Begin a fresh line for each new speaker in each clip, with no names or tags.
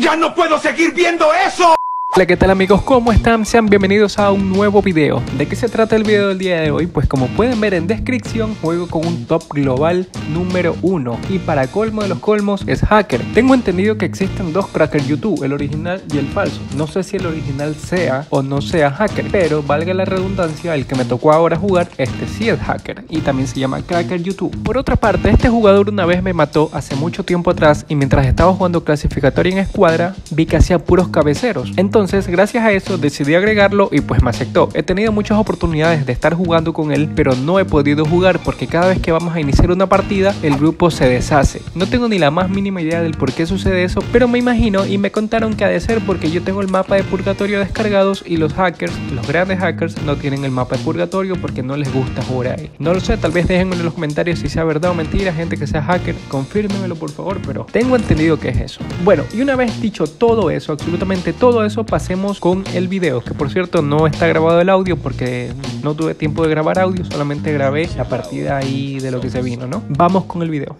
¡Ya no puedo seguir viendo eso!
Hola, ¿qué tal amigos? ¿Cómo están? Sean bienvenidos a un nuevo video. ¿De qué se trata el video del día de hoy? Pues como pueden ver en descripción, juego con un top global número 1 y para colmo de los colmos es hacker. Tengo entendido que existen dos crackers YouTube, el original y el falso. No sé si el original sea o no sea hacker, pero valga la redundancia, el que me tocó ahora jugar, este sí es hacker y también se llama cracker YouTube. Por otra parte, este jugador una vez me mató hace mucho tiempo atrás y mientras estaba jugando clasificatoria en escuadra, vi que hacía puros cabeceros. Entonces, gracias a eso decidí agregarlo y pues me aceptó. He tenido muchas oportunidades de estar jugando con él, pero no he podido jugar porque cada vez que vamos a iniciar una partida, el grupo se deshace. No tengo ni la más mínima idea del por qué sucede eso, pero me imagino y me contaron que ha de ser porque yo tengo el mapa de purgatorio descargados y los hackers, los grandes hackers, no tienen el mapa de purgatorio porque no les gusta jugar ahí. No lo sé, tal vez déjenme en los comentarios si sea verdad o mentira, gente que sea hacker, confírmemelo por favor, pero tengo entendido que es eso. Bueno, y una vez dicho todo eso, absolutamente todo eso, pasemos con el video, que por cierto no está grabado el audio porque no tuve tiempo de grabar audio, solamente grabé la partida ahí de lo que se vino, ¿no? Vamos con el video.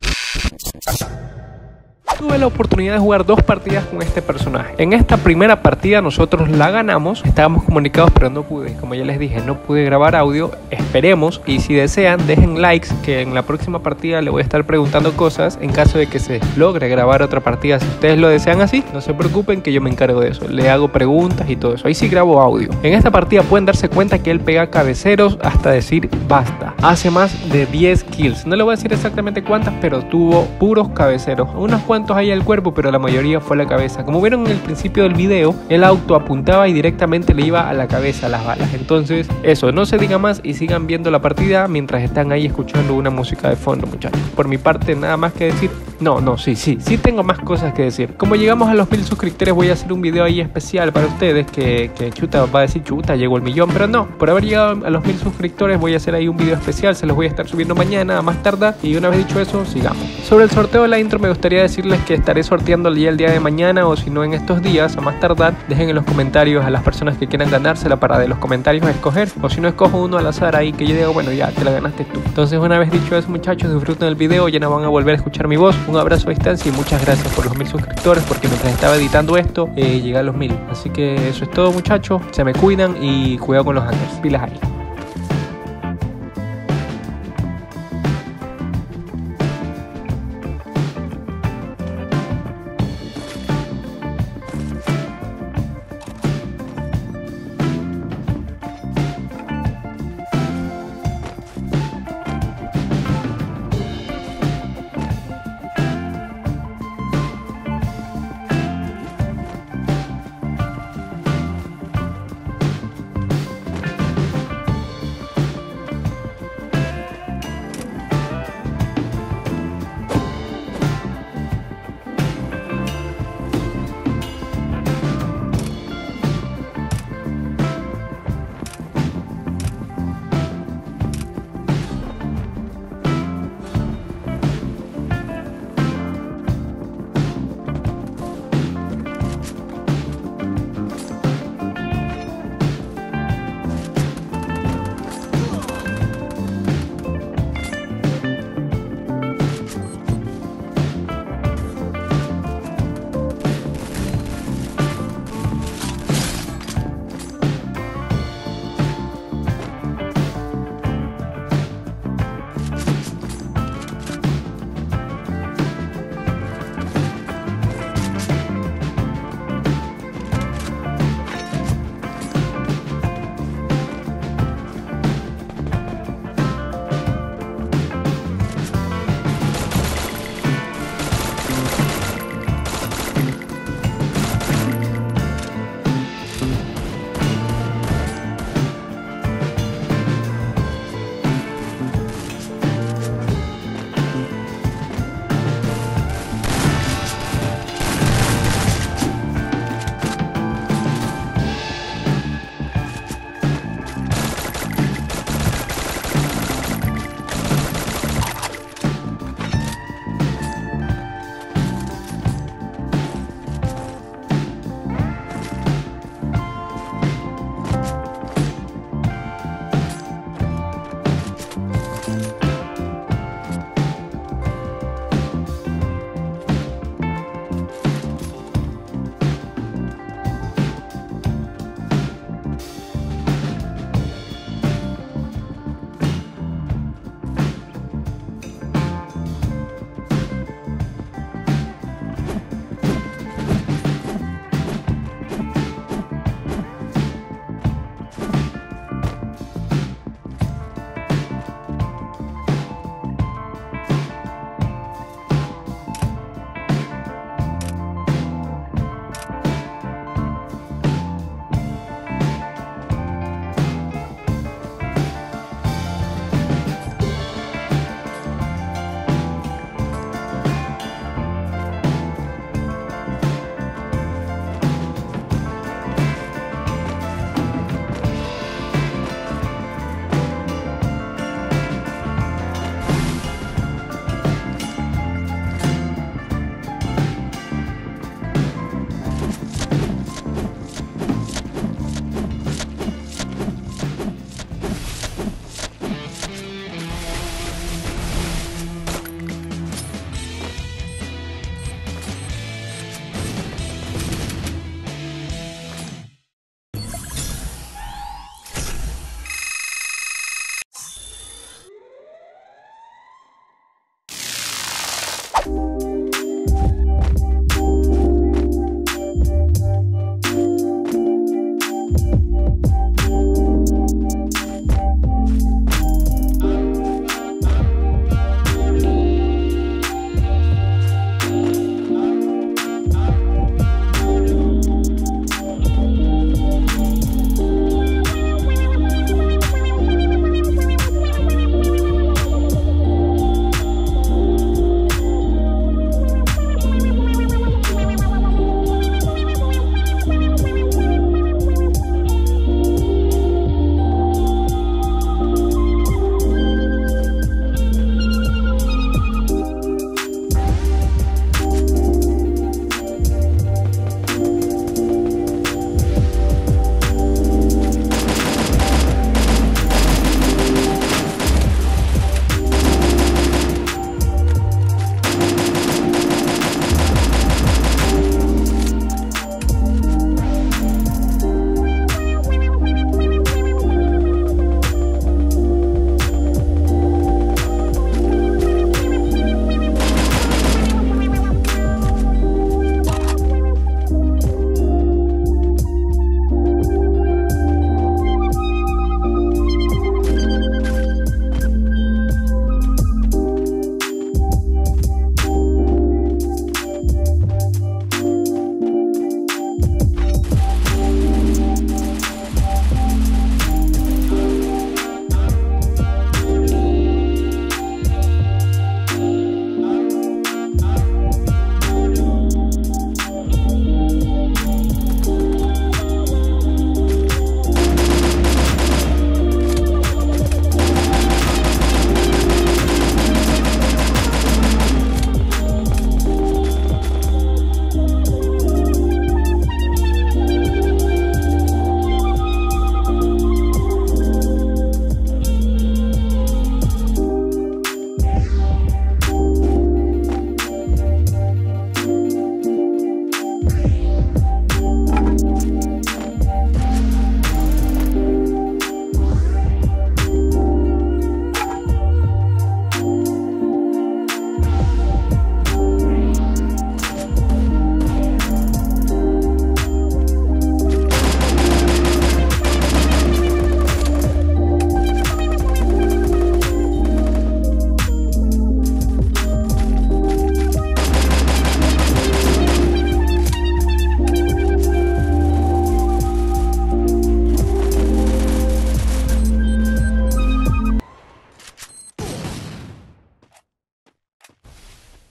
Tuve la oportunidad de jugar dos partidas con este personaje. En esta primera partida nosotros la ganamos, estábamos comunicados pero no pude, como ya les dije, no pude grabar audio. Esperemos y si desean dejen likes que en la próxima partida le voy a estar preguntando cosas en caso de que se logre grabar otra partida. Si ustedes lo desean así, no se preocupen que yo me encargo de eso, le hago preguntas y todo eso, ahí sí grabo audio. En esta partida pueden darse cuenta que él pega cabeceros hasta decir basta. Hace más de 10 kills, no le voy a decir exactamente cuántas, pero tuvo puros cabeceros, unos cuantos ahí al cuerpo, pero la mayoría fue la cabeza. Como vieron en el principio del video, el auto apuntaba y directamente le iba a la cabeza las balas. Entonces eso, no se diga más y sigan viendo la partida mientras están ahí escuchando una música de fondo, muchachos. Por mi parte nada más que decir. Sí tengo más cosas que decir. Como llegamos a los 1000 suscriptores voy a hacer un video ahí especial para ustedes que chuta va a decir chuta, llegó el millón, pero no, por haber llegado a los 1000 suscriptores voy a hacer ahí un video especial, se los voy a estar subiendo mañana a más tardar y una vez dicho eso, sigamos. Sobre el sorteo de la intro me gustaría decirles que estaré sorteando ya el día de mañana o si no en estos días a más tardar. Dejen en los comentarios a las personas que quieran ganársela para de los comentarios escoger, o si no escojo uno al azar ahí que yo digo bueno ya te la ganaste tú. Entonces una vez dicho eso muchachos, disfruten el video, ya no van a volver a escuchar mi voz. Un abrazo a distancia y muchas gracias por los 1000 suscriptores porque mientras estaba editando esto llegué a los 1000. Así que eso es todo muchachos, se me cuidan y cuidado con los hackers, pilas ahí.